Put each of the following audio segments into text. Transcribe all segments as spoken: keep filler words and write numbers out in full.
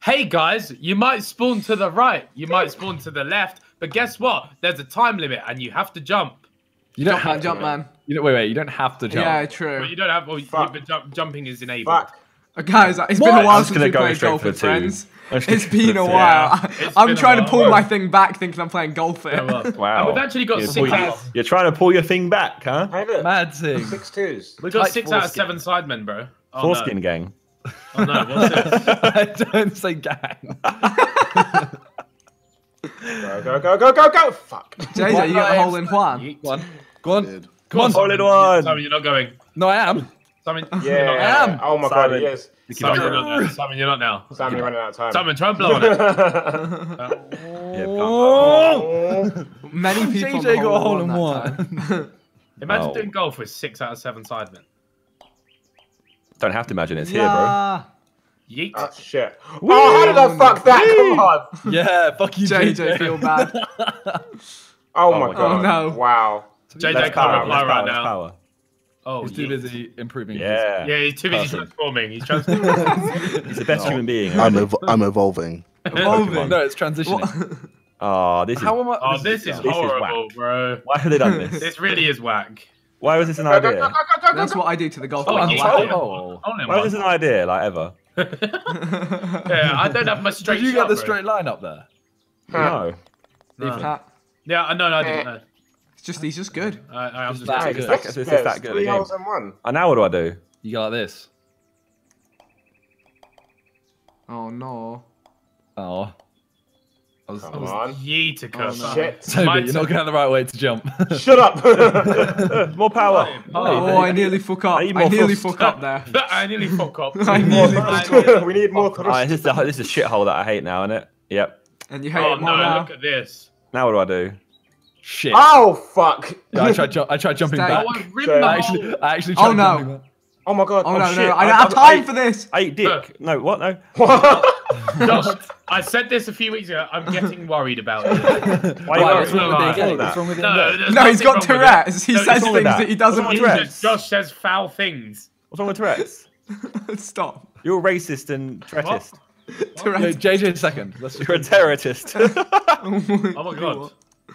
hey guys, you might spawn to the right, you might spawn to the left, but guess what? There's a time limit and you have to jump. You don't Jump, have jump, to, man. You don't, wait, wait. You don't have to jump. Yeah, true. But you don't have. Well, you, but jump, jumping is enabled. Fuck. Uh, guys, it's What? been a while I'm just since gonna we go played straight golf for with two. friends. I'm just It's gonna been go a for two. while. Yeah, it's I'm been a trying to while. pull my thing back, thinking I'm playing golf here. Yeah, well, Wow. And we've actually got You're, six pull- out. you're trying to pull your thing back, huh? Hey, look. Mad thing. Six twos. We've got Tight six out of foreskin. seven sidemen, bro. Oh, Foreskin no. gang. Oh no, what's this? I don't say gang. Go, go, go, go, go, go. Fuck. J J, you got the hole in one. Yeet. Go on. Go on. Did. Come on. Hole in one. Simon, you're not going. No, I am. Simon, Yeah. you're not I am. Oh my Simon. god, yes. Simon, you're not now. Simon, you're not now. Simon, you're running out of time. Simon, try and blow on it. Yeah, Oh. Many people J J on the got a hole in that one. time. Imagine Oh. doing golf with six out of seven sidemen. Don't have to imagine it's Yeah. Yeet. Oh shit. Oh, how did I fuck that? Come on. Yeah, fuck you, J J, feel bad. Oh Oh my my god. God. Oh, no. Wow. J J here, bro. can't Power, reply let's right power, let's now. power. Oh, He's too yeet. busy improving. Yeah. Yeah, he's too busy Perfect. transforming. He's transforming. He's the best human being. I'm, ev I'm evolving. His... No, it's transitioning. What? Oh, this is. How am I? Oh, this is This is horrible, whack. bro. Why have they done this? This really is whack. Why was this an Go, go, go, idea? go, go, go, That's go. what I do to the golf Oh, ball. yeah. Wow. Oh. Only Why was this one. an idea, like ever? Yeah, I don't have my straight Did you shot, get the bro. straight line up there? No. No. Ha. Yeah, I know, no, I didn't know. It's just, he's just good. I, I, I'm just that saying. good. It's that- it's just that good a Three game. holes in one. And now what do I do? You go like this. Oh no. Oh. I was, I Come was... on. Yeeticus. Oh, no. Shit. Toby, Mine's- you're not going the right way to jump. Shut up. More power. Oh, I nearly fuck up. I need I more nearly thrust. fuck up there. I nearly fuck up. I nearly fuck up. We need more Alright, thrust. this is the this is a shithole that I hate now, isn't it? Yep. And you hate Oh it more no, now. look at this. Now what do I do? Shit. Oh fuck. Yeah, I tried. Ju I tried jumping Stay. back. Oh, I rimmed So- the I hole. actually, I actually Oh, tried no. jumping back. Oh my god. Oh, no, shit. no, I don't have time for this. I ate dick. No, what? No. Josh, I said this a few weeks ago. I'm getting worried about it. Why Right, are what's you wrong worried? with the What's game? wrong What's wrong with the No, game? there's No, he's nothing got wrong with Tourette's. He No, says what's wrong things with that he that? doesn't What's wrong with mean. Tourette's? Josh says foul things. What's wrong with Tourette's? Stop. You're a racist and Tourettist. Yeah, Tourette's. J J second. Let's You're a terrorist. Oh my god.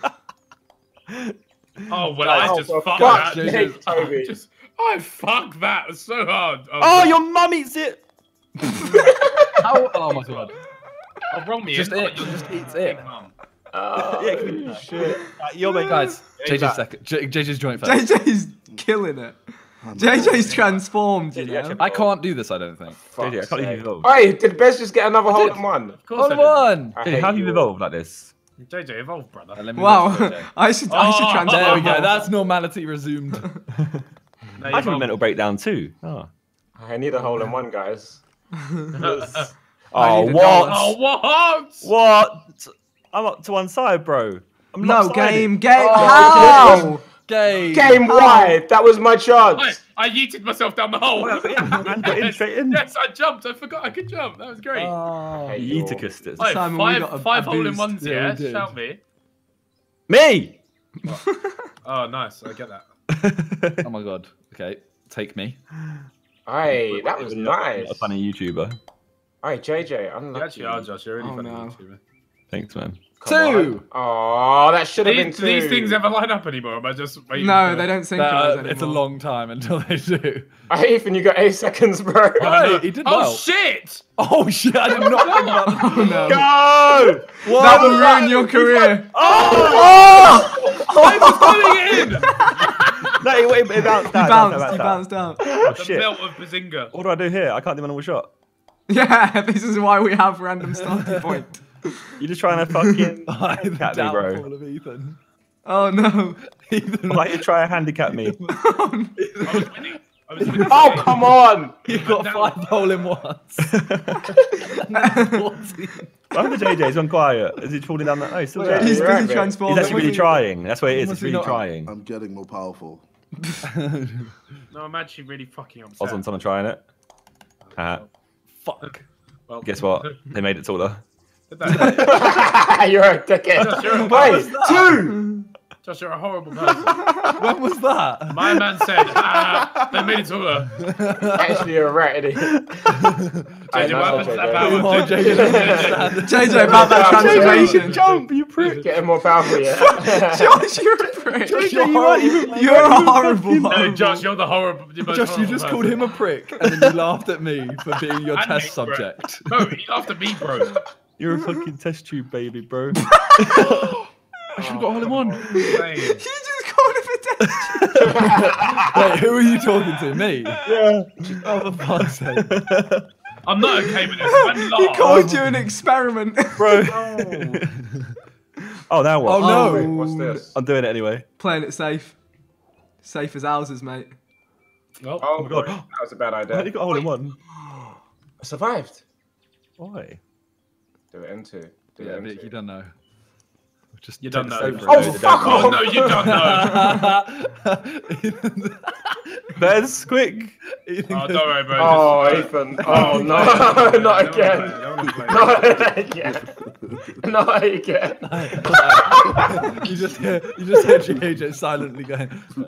Oh well, I Oh, just for fucked fuck's that. sake, Toby. Just, I fucked that It's so hard. Oh, Oh, your mum eats it. How? Oh my god. oh, wrong me. Just it's it. not your Just eats it. big mum. Oh, shit. You're making Guys, J J's that- second. J J's joint first. J J's killing it. J J's transformed, you know. I can't do this. I don't think. J J, I can't believe you've evolved. Hey, did Bez just get another hole did. in one? Of course Hole I in did. one. I J J, hate how have you you. evolved like this? J J, evolve, brother. Uh, let me Wow. watch J J. I should, I should Oh, transform. There we go. That's normality resumed. No, you I have a evolved. mental breakdown too. Oh, I need a hole in one, guys. oh I need a what? Oh, what? What? I'm up to one side, bro. I'm No, lopsided. game, game. Oh, How? Game. Game wide. That was my I, chance. I yeeted myself down the hole. Oh, yeah, man, got in straight in. Yes, I jumped. I forgot I could jump. That was great. Oh. Hey, You yo. eat a custard. Right, Simon, we five got a- five a hole in boost. ones, Yeah, we yeah? did. Shout me. Me. Oh, nice. I get that. Oh my god. Okay, take me. Hey, that was nice. A funny YouTuber. Hey, J J, You unlucky. actually are, Josh. You're a really Oh, funny no. YouTuber. Thanks, man. Come Two. on. Oh, that should have been These, two. these things ever line up anymore? Am I just waiting No, for- they don't synchronize Uh, anymore. it's a long time until they do. Hey, Ethan, you got eight seconds, bro. Hey, he did Oh, well. shit! Oh shit! I did not think about that. Oh no. Go! What? That will ruin your career. Oh! I was putting it in! No, it, it, it bounced You out. bounced, you out. bounced out. Oh, The shit. belt of Bazinga. What do I do here? I can't do my normal shot. Yeah, this is why we have random starting point. You're just trying to fucking I'm handicap me, bro. downfall of Ethan. Oh no. Ethan, Why you try to handicap me? I was winning. I was winning. Oh, come on. you got Now- five hole in ones. Why the J J's gone quiet? Is he falling down that? No, he's still there. He's He's, You're right, busy mate. transforming. actually really trying. That's what it is. Must It's he really not- trying. I'm getting more powerful. No, I'm actually really fucking upset. Ozon's on trying it. Uh, Fuck. Well, guess what? They made it taller. You're a dickhead. Josh, you're a Wait, two. Josh, you're a horrible person. When was that? My man said, ah, they made it to her. Actually, you're right, isn't he? J J, what happens to that power? Oh, J J, don't understand. J J, about that transformation. Jump, you prick. Getting more powerful, yeah. Josh, you're a prick. You're horrible. You're a horrible. No, horrible. Josh, you're the horrible. the most Josh, you horrible just person. called him a prick, and then you laughed at me for being your And test me, bro. subject. Bro, he laughed at me, bro. You're a fucking test tube baby, bro. I should have got hole in one. Insane. You just called him a test. Wait, who are you talking to? Me? Yeah. Oh, for fuck's sake. I'm not okay with this. I'm He laugh. called you an experiment. Bro. Oh, now what? Oh, no. Wait, what's this? I'm doing it anyway. Playing it safe. Safe as houses, mate. Oh, Oh, my God. boy, that was a bad Why idea. you got a hole in one? I survived. Why? Do it into. Do Yeah, it Vic, into. you don't know. Just You take don't the know. safe Oh, route. fuck oh off! no, you don't know. Bez, quick. Oh, don't worry, bro. Oh, Just- Ethan. Oh, no. Not again. Not again. Not again. you just hear, you just hear J J silently going.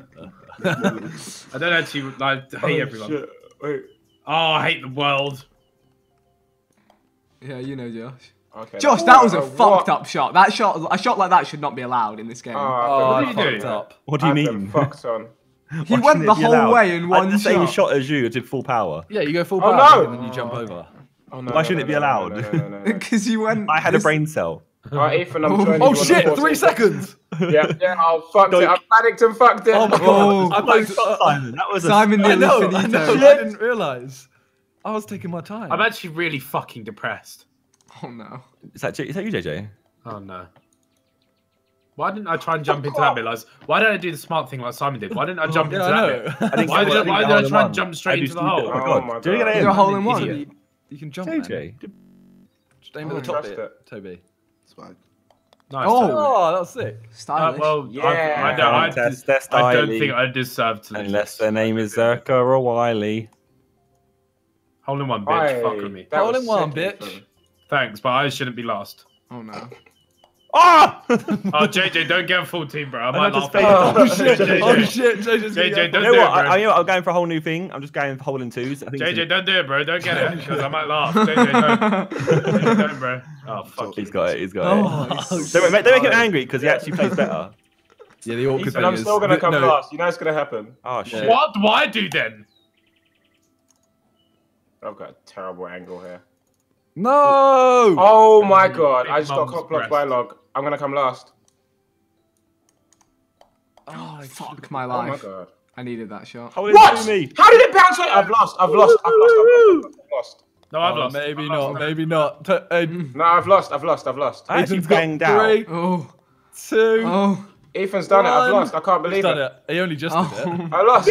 I don't actually like hate everyone. Shit. Wait. Oh, I hate the world. Yeah, you know, Josh. Okay. Josh, that was a Oh, fucked what? up shot. That shot, a shot like that should not be allowed in this game. Oh, Oh, What I did you do? fucked up. What do you I've been mean? Fucked on. he Why went shouldn't the it be whole allowed? way in I one did the same shot. shot as you. I did full power. Yeah, you go full Oh, power no! and then you jump over. Oh, no, Why no, shouldn't no, it be no, no, allowed? No, no, no, no. Because you went. I had a this- brain cell. Alright, Ethan, I'm Oh, joining Oh you on the shit! force. Three seconds. Yeah, yeah, I fucked Don't- it. I panicked and fucked it. Oh my Oh. god! I thought Simon, that was a Simon I nearly know, I finito. know. I didn't realise. I was taking my time. I'm actually really fucking depressed. Oh no. Is that, J- is that you, J J? Oh no. Why didn't I try and jump into that bit? Like, why didn't I do the smart thing like Simon did? Why didn't I jump yeah, into I that know. bit? I think Why I did I- think why the did I hole in try and one. jump straight I do into the stupid- hole? Oh my Oh god. my Did you get God. it Is in? there a hole in one? Idiot. You can jump. J man. J. Just aim at Oh, the top trust bit, it. Toby. It's fine. Nice. Oh. Oh, that was sick. Uh, Stylish. well, Yeah. I, I, don't, I, Test, test, I don't Eiley. think I deserve to lose. Unless their name is Zerka or Wiley. Hole in one, bitch. Aye, Fuck with me. that Hole was in one, sick, bitch. Ethan. Thanks, but I shouldn't be last. Oh no. Ah! Oh, J J, don't get a full team, bro. I I might just laugh. faked at it. you. Oh shit! J J, Oh shit! J J's J J, gonna don't You know do what? it, I, bro. I, you know what? I'm going for a whole new thing. I'm just going for hole in twos. I think J J, it's- don't do it, bro. Don't get it, because I might laugh. J J, don't. J J, don't, bro. Oh, fuck He's you. got it. He's got Oh, it. oh, Don't make, don't make him angry because he actually plays better. Yeah, the awkward Ethan, thing I'm is. still gonna come no, last. You know it's gonna happen. Oh shit. What do I do then? I've got a terrible angle here. No! Oh my god! I Big just got mum's cock blocked breast. by log. I'm gonna come last. Oh, Fuck my Oh my life. god! I needed that shot. Hole in What? two me. How did it bounce? I've lost. I've lost. I've lost. I've lost. I've lost. No, I've Oh, lost. maybe I've not. lost. Maybe not. T- uh, No, I've lost. I've lost. I've lost. I actually Ethan's got banged out. three, Oh. two. Oh. Ethan's done it. I've one. lost. I can't He's believe done it. it. He only just Oh. did it. I lost.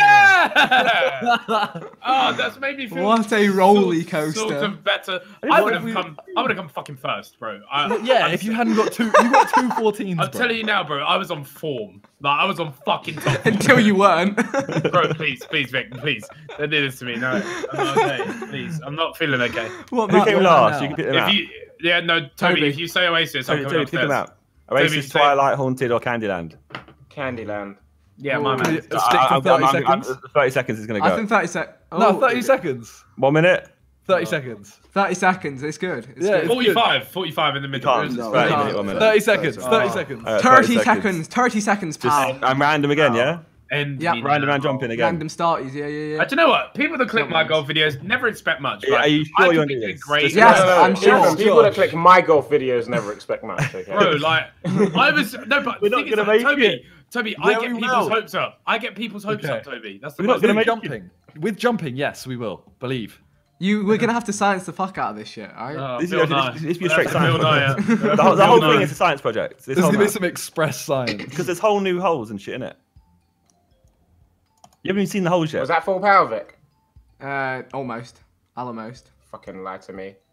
Yeah! Oh, that's made me feel What a roller sort, coaster. Sort of better. What I would if have we- come. I would have come fucking first, bro. I, Yeah, I'm, if you hadn't got two, you got two fourteens. I'm bro. telling you now, bro. I was on form. Like I was on fucking top. form. Until you weren't. Bro, please, please, Vic, please. Don't do this to me. No, I'm not okay. Please, I'm not feeling okay. What Who that- came what last? now? You can pick them If out. you, yeah, no, Toby, Toby. if you say Oasis, I'm Toby, coming Toby, pick them upstairs. out. Oasis, say- Twilight, Haunted, or Candyland. Candyland. Yeah, my Ooh. man. Stick to thirty seconds. thirty seconds is going to I go. think thirty seconds. Oh, No, thirty seconds. One minute. Thirty seconds. thirty seconds. It's good. It's Yeah, good. it's- forty-five, forty-five in the middle. Can't. No, thirty can't. minute, one minute. Thirty seconds. Oh. Thirty seconds. Uh, thirty seconds. thirty seconds, Just, pal. I'm random again, yeah? And Yeah. Random round jumping again. Random starties. Yeah, yeah, Uh, yeah. do you know what? People that click Don't my mind. golf videos never expect much. Yeah, Right? are you I sure could you want be to do doing this? great. Just- Yes, No, no, no. I'm sure. Ethan, people that click my golf videos never expect much. Okay. Bro, like I was no, but We're the not thing is, gonna like, make Toby, it. Toby, I Yeah, get we people's will. hopes up. I get people's hopes Okay. up, Toby. That's the We're not most gonna With make it. jumping. With jumping, yes, we will. Believe. You, we're gonna have to science the fuck out of this shit, alright? Oh, This is- Bill this- Nye. this- this be a That's straight science Bill Nye, yeah. The whole, the Bill whole Nye. thing is a science project. This There's whole gonna be some express science. Because there's whole new holes and shit in it. You haven't even seen the holes yet. Was that full power, Vic? Uh, almost. Almost. Fucking lie to me.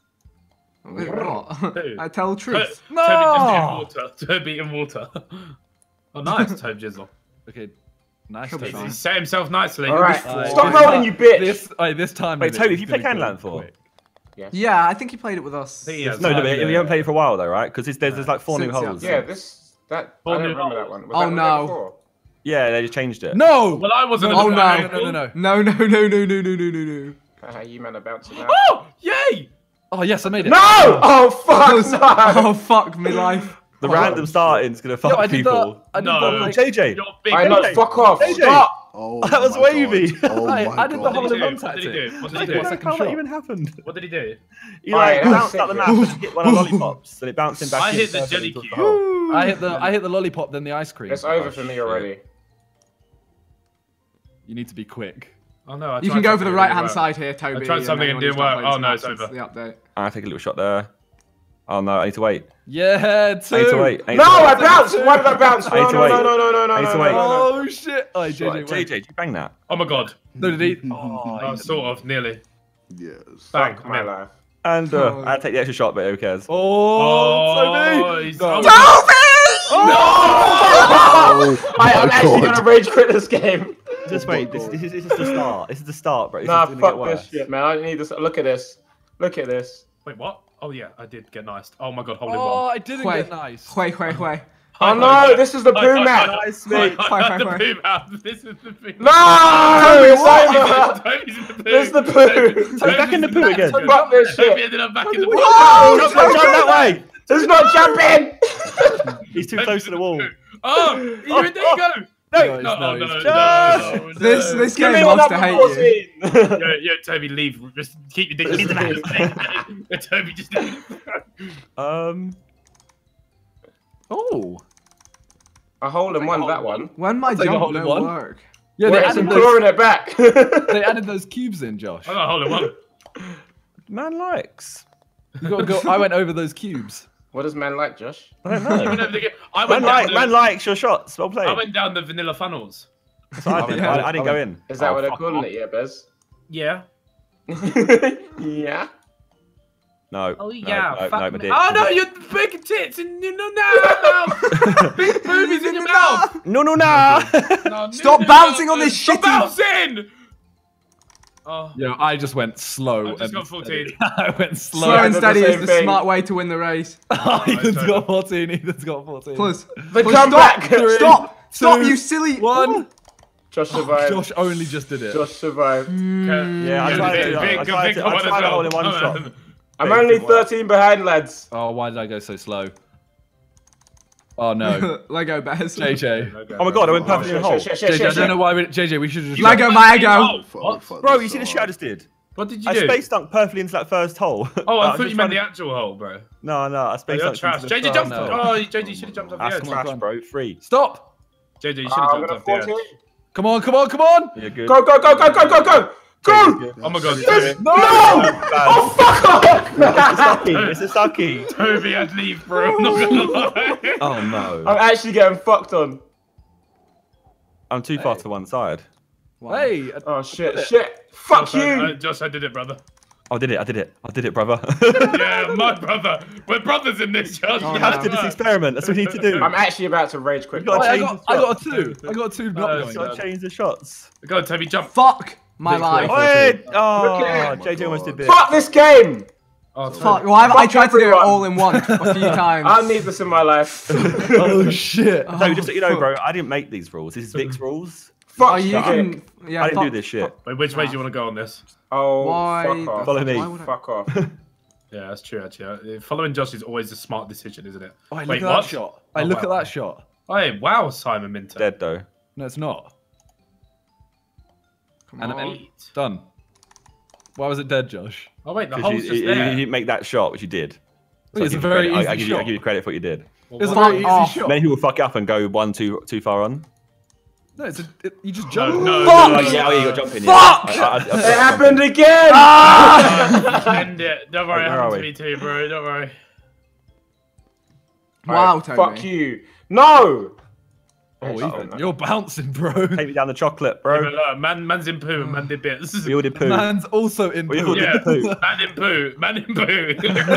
What? Dude. I tell the To- truth. No! Toby just in water. Toby in water. Oh, nice, Toby Jizzle. Okay. Nice. Could be Toby. fine. He set himself nicely. All right. Alright, Stop this rolling, time- you bitch. This, alright, this time. Wait, it Toby, is have you played gonna go Candyland before? quick. Yeah, I think you played it with us. He has No, no, time, but yeah. you haven't played it for a while though, right? Because there's, there's like four new Since, yeah. holes. Yeah, this That Four I don't new remember that holes. one. Was Oh, that one there no. before? Yeah, they just changed it. No! Well, I wasn't. Oh, in the no. final. No, no, no, no. No, no, no, no, no, no, no, no, no. Haha, you men are bouncing now. Oh, yay! Oh, yes, I made it. No! Oh fuck! No! Oh, fuck me life. The Oh, random starting's gonna fuck Yo, I did people. the. I did No. the, like, J J, You're big. I know. J J. Fuck off! J J. Stop! Oh, That was my wavy. God. Oh I- my I did the God. whole What did he run do? What did he tactic. do? What I did he did do? the How second that shot. even happened? What did he do? He like Alright, bounced out the map and hit one of the lollipops, and it bounced him back I in. hit the perfectly jelly towards cube. the hole. I hit the I hit the lollipop, then the ice cream. It's over for me already. You need to be quick. Oh no! I You tried can go for something the and it right didn't hand work. side here, Toby. I tried something and anyone didn't who's not work. played Oh, no, this it's map over. since The update. I take a little shot there. Oh no, I need to wait. Yeah, two. I need to wait. I need No! to wait. I bounced! Why did I bounce? I need No! to No! wait. No! No! No! No! No! I need to no, wait. no, no. Oh shit! Oh, J J, Right, wait. J J, did you bang that? Oh my god! No, did he? Oh, Oh, sort of, nearly. Yes. Bang! Fuck my man. life. And uh, Oh. I had to take the extra shot, but who cares? Oh, Oh, Toby! he's- No. oh, Oh, I, I'm my actually God. gonna rage quit this game. Just wait. This, this, is, this is the start. This is the start, bro. This Nah, is gonna fuck get worse. this shit, man. I need this. Look at this. Look at this. Wait, what? Oh yeah, I did get nice. Oh my god, holding Oh, one. I didn't Wait. get nice. Hway, hway, hway. Oh no! This is the poo map. Nice, mate. I Fine, had fine, the fine. poo map. This is the poo. No! Toby's It's over. Toby's in the poo. There's the poo. Toby's back in the poo again. Fuck this Toby shit. ended up back in the poo. Whoa! Jump, jump, jump that way. There's not jumping. He's too close to the wall. Oh, you there you go. No, No, no, no, no, it's- no, no, no. This this Give game me one loves to number hate you. fourteen. Yo, yo, Toby, leave. Just keep your dick in the mouth. Toby, just. Um. Oh. A hole in one. That one. When my Take a jump hole in don't one. work. Yeah, they Wait, I'm added, those, clawing it back. they added those cubes in, Josh. I got a hole in one. Man likes. You gotta go. I went over those cubes. What does man like, Josh? I don't You know. went over the ga- I Man, went like, down man the, likes your shots. Well played. I went down the vanilla funnels. So I, did. Yeah. I, I didn't go in. Is that Oh, what they're fuck calling off. it, yeah, Bez? Yeah. Yeah. No. Oh no, yeah. No, fat no, my man. dick. Oh no, you're big tits and you know now. Big boobies in your mouth. No, no, no. No, Stop no, bouncing no, on this Stop shitty- bouncing. Oh, Yo, I just went slow. I've just and got fourteen. steady. I went slow. Slow I and did the steady is same the thing. smart way to win the race. Oh, Ethan's Toby. got fourteen. Ethan's got fourteen. Plus, The plus comeback. stop, stop, stop, two, you silly One. Josh survived. Josh only just did it. Josh survived. Yeah, I Yeah, tried big- to. big- I tried big to. one I as tried to well. hold in one Oh, shot. man. I'm only thirteen behind, lads. Oh, why did I go so slow? Oh no, Lego bears. J J. Oh my god, I went perfectly in the hole. Shit, shit, J J, I shit, don't know shit. why we. J J, we should just. Lego my ego. Fuck, What? fuck Bro, this you see the so shit I hard. just did? What did you I do? space dunked perfectly into that first hole. Oh, I I'm thought just you meant trying the to- actual hole, bro. No, no, I Oh, space you're dunked trash. into J J the jumped. no. Oh, J J should have jumped off the That's edge. Come on, trash, come bro. Free. Stop! J J, you Ah, should I'm have gonna jumped off the fourteen. edge. Come on, come on, come on! Yeah, good. Go, go, go, go, go, go, go! Go! Oh my god, Yes! Toby. No! Oh, Fuck off! It's a sucky. It's a sucky. Toby, I'd leave, bro. I'm not gonna lie. Oh no. I'm actually getting fucked on. I'm too far to one side. Hey, Oh shit, shit. Fuck Josh, I, I, you! Josh, I did it, brother. I did it. I did it. I did it, brother. Yeah, my brother. We're brothers in this, Josh. Oh, You have to do this experiment. That's what we need to do. I'm actually about to rage quit. You gotta Wait, I change got, the I got a shot. two. I got a two. Uh, Not You going. gotta change the shots. Go on, Toby, jump. Fuck my Big life. play. Wait! Look Oh, at it. J J almost did it. Fuck this game! Oh, Toby. Fuck. Why have I Fuck tried to do it everyone. all in one a few times? I need this in my life. Oh shit! So just so you know, fuck. bro, I didn't make these rules. This is Vic's rules. Fuck Oh, you you. can. Yeah. I didn't fuck, do this shit. Wait, which way do you want to go on this? Oh, Why? fuck off. Follow me. Why would I- Fuck off. Yeah, that's true, actually. Uh, Following Josh is always a smart decision, isn't it? Oh, look Wait, at what? that shot. Hey, Oh, look wow. at that shot. Hey, wow, Simon Minter. Dead though. No, it's not. Come And on. Eight. Done. Why was it dead, Josh? Oh, wait, the Because hole's you, just you, you there. didn't make that shot, which you did. Wait, I it's a give you very credit. I, easy I give you, I shot. give you credit for what you did. It's a Fuck very easy off. shot. Many people fuck up and go one too too far on. No, it's a, it, you just No, jump. no, Fuck! no, Oh no, yeah, no, oh, you no. got jumping. Fuck! Yeah. I, I, I, I, It happened again! Ah! End it. Don't worry, it Where are happened to we? me too, bro. Don't worry. Wow, Alright, Toby. Fuck you. No! Oh, Oh, Ethan, no. you're bouncing, bro. Take me down the chocolate, Yeah, bro. but look, man, man's in poo, man did bits. We all did poo. Man's also in We all poo. did Yeah, poo. man in poo, man in poo.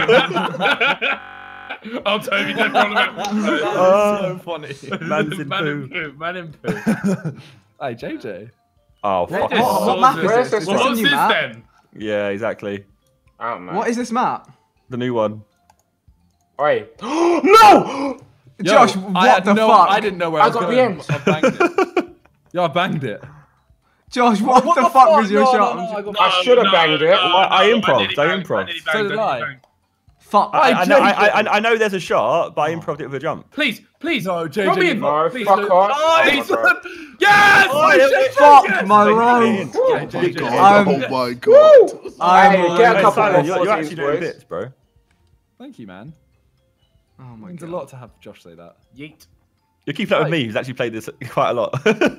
Oh, Toby, don't follow him. Oh, so funny. Man's in man in poo. poo, man in poo. Hey, J J. Oh fuck is- off. What map is Where's this? this Is Well, this what's a new this map? then? Yeah, exactly. I don't know. What is this map? The new one. Oi. No! Yo, Josh, I what had the no, fuck? I didn't know where I, I was got going. B Ms. I banged it. Yo, I banged it. Josh, what, What the, the fuck, fuck? was your No, no, shot? no, I got- I should have banged it. I- I improv'd, nearly I banged, improv'd. nearly So banged, did I I. nearly banged. Fuck. I, I, know, I, J J. I, I know there's a shot, but I improved it with a jump. Please, please. No, J J, Rub me you in. No, Please. fuck Please. off. Oh, Oh, he's my God. Yes! Oh, my yeah, shit, Fuck yes! my Like, life. Oh J my J. god! I'm- oh my god! I'm Hey, like- get a Hey, couple Simon, more you're, you're fourteens, actually doing boys. bits, bro. Thank you, man. Oh my It means god. a lot to have Josh say that. Yeet. You keep that with Right. me, who's actually played this quite a lot.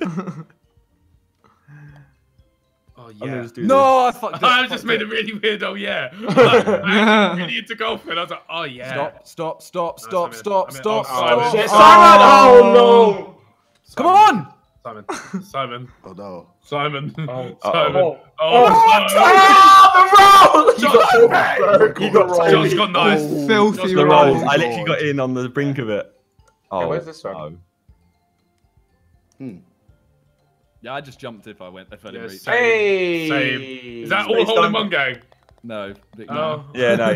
Oh, I'm gonna yeah. just do No, I fucked it. I fucked just made it. a really weird, oh yeah. I'm really into golf and I was like, oh yeah. Stop! Stop! Stop! No, Stop! Simon, Stop! I mean- Stop! oh, Oh, Stop! shit. Oh. Simon! Oh, Come on! Simon, Simon, Oh no! Simon, Oh. Simon. Oh. Oh, no! oh, Oh, the roll! You got got John's got nice. Oh, Filthy the roll. rolls. I literally got in on the brink of it. Oh, where's this one? no. Hmm. Yeah, I just jumped if I went. If I didn't Yes. reach. Hey! Same. Is that all Space hole in time. one going? No. Vic, Oh. no. Yeah, no.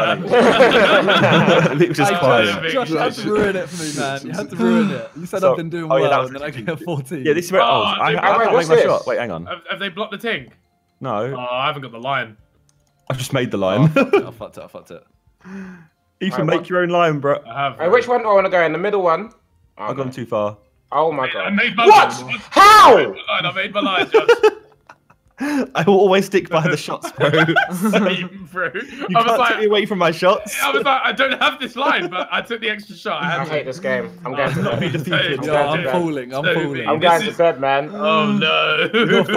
Luke was just I fine. could've been- Josh, you had to ruin it for me, man. You had to ruin it. You said So- I've been doing oh, yeah, that well, was and then I cheating. get a fourteen. Yeah, this is where. Oh, Oh, I, I, dude, I wait, can't what's make my this? shot. Wait, hang on. Have, have they blocked the ting? No, Oh, I haven't got the line. I just made the Oh, line. I fucked it. I fucked it. I fucked it. You can Alright, make what- your own line, bro. I have. Hey, which one do I want to go in? The middle one? Oh, I've gone too far. oh my I god. made my What? line. How? I made my line, Josh. I will always stick by the shots, bro. Same, bro. You I was can't like, take me away from my shots. I was like, I don't have this line, but I took the extra shot. I I had to. hate this game. I'm going to Not be bed. defeated. So- Yeah, I'm bad. falling. I'm So falling. I'm This going to is- bed, man. Oh no.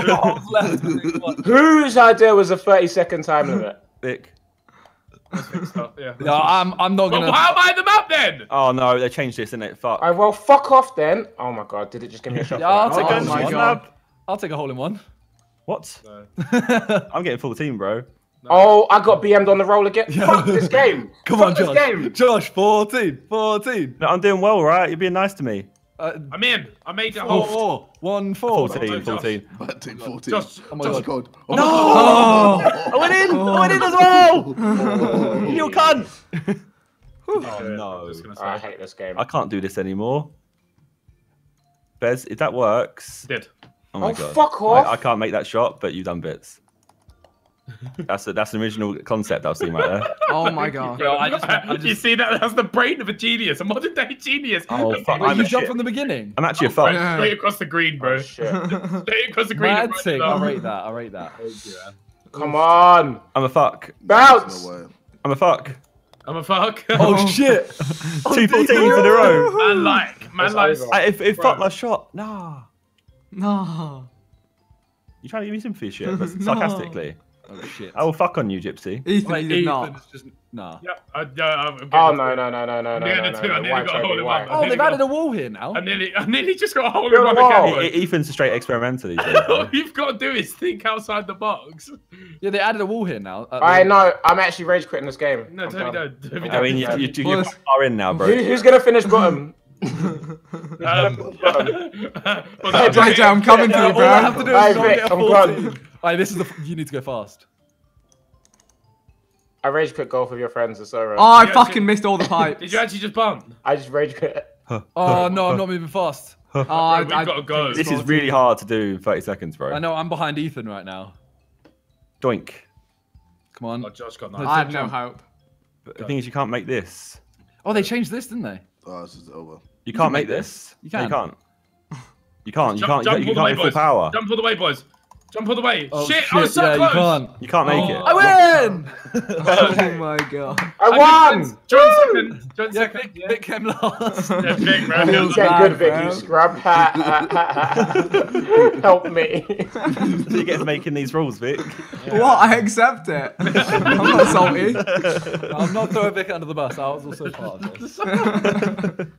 Whose idea was a thirty second time limit? Vic. yeah. Yeah, I'm. I'm not Well, gonna. how am I in the map then? Oh no, they changed this, didn't it? Fuck. I well, fuck off then. Oh my god, did it just give me a shot? Yeah, I'll for take that? it. Oh my One god. I'll take a hole in one. What? No. I'm getting fourteen, bro. Oh, I got B M'd on the roll again. Fuck this game. Come Fuck on, this Josh. game. Josh, fourteen. fourteen. No, I'm doing well, right? You're being nice to me. Uh, I'm in. I made a four, whole. four. One, four. fourteen, Josh. fourteen. Bad team fourteen. Josh, Oh my Josh god. God. Oh. I went in! I went in as well! You cunt! Oh no. I'm just gonna I say. hate this game. I can't do this anymore. Bez, if that works. Did. Oh my Oh, god. fuck off. I, I can't make that shot, but you've done bits. That's a, that's an original concept I've seen right there. Oh my god. Yo, I just, I You just. see that? That's the brain of a genius, a modern day genius. Oh, fuck. Wait, I'm you a jumped shit. from the beginning. I'm actually a Oh, fuck. Yeah. Straight across the green, bro. Oh, shit. Straight across the green. Mad and right thing. to I left. rate that. I rate that. Come on. I'm a fuck. Bounce. No way. I'm a fuck. I'm a fuck. Oh shit. Two fourteens in a row. Man like, man It's like. over. I, if if Bro. fuck my shot. Nah. No. You trying to give me some fish shit, but No. sarcastically. Oh shit. I will fuck on you, Gypsy. Ethan, Wait, you did Ethan not. is just nah. Yep. I, yeah, I'm getting Oh the no two. no no no no no Yeah, no the two, I no. nearly Why got a hole Toby? in Why? one. Oh, Nearly they've got- added a wall here now. I nearly, I nearly just got a hole in You're one wrong. again. E- E- Ethan's straight experimental these days. All bro. you've got to do is think outside the box. Yeah, they added a wall here now. Uh, I know. I'm actually rage quitting this game. No, I'm Toby, done. don't. Toby, I don't. mean, you, you, you, you're Boys. quite far in now, bro. Who, who's gonna finish bottom? Um, well, Hey, J J, I'm coming to you, all I have to bro. do Hey, is not Vic, get a I'm fourteen. gone. Alright, this is the. You need to go fast. I rage quit golf with your friends. It's alright. Oh, I Yeah, fucking did- missed all the pipes. Did you actually just bunt? I just rage quit. Oh no, I'm not moving fast. Oh, Bro, I, we've I, got to go. This is really hard to do in thirty seconds, bro. I know I'm behind Ethan right now. Doink. Come on. Oh, Josh got Let's nice. I have no jump. hope. But the thing is, you can't make this. Oh, they changed this, didn't they? Oh, this is over. You can can't make make this. You No, can. You can't. You can't. You Jump, can't. jump You all the can't way, in full boys. power. Jump all the way, boys. Jump all the way. Oh, shit, I was so yeah, close. you can't. You can't make it. I win! Oh my god. I won. Join second. Join yeah, second. Vic, Yeah, Vic came last. yeah, big, bro. Feels Get bad, good, Vic. bro. You scrub. Help me. So you get to making these rules, Vic. What? I accept it. I'm not salty. I'm not throwing Vic under the bus. I was also part of this.